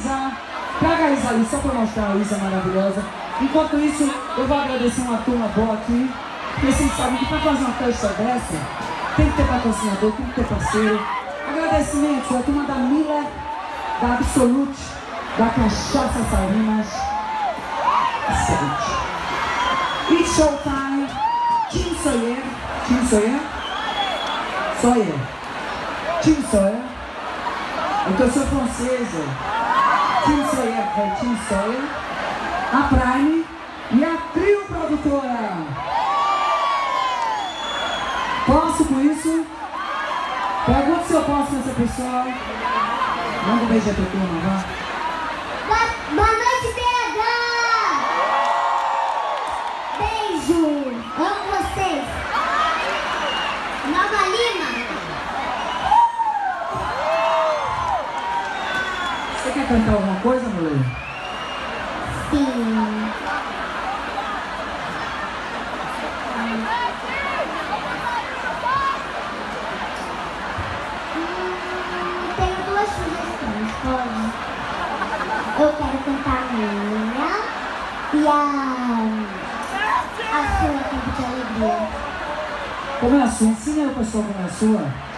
Isa. Traga a Isa ali, só para mostrar a Isa maravilhosa. Enquanto isso, eu vou agradecer uma turma boa aqui. Porque vocês sabem que para fazer uma festa dessa, tem que ter patrocinador, tem que ter parceiro. Agradecimentos à turma da Miller, da Absolute, da Cachaça Salinas. Excelente. It's Showtime. Tim Sawyer. Tim Sawyer? Sawyer. Tim Sawyer. É que eu sou francesa. Tim Sawyer, é Tim Sawyer. A Prime e a Trio Produtora. Posso com isso? Pergunta se eu posso com essa pessoa. Manda um beijo pra turma, vá. Boa noite, BH! Beijo! Amo vocês! Nova Lima! Você quer cantar alguma coisa, mulher? Sim! Tenho duas sugestões, pode? Eu quero cantar a minha e a sua, Tempo de Alegria. Como é a sua? Ensina aí o pessoal como é a sua.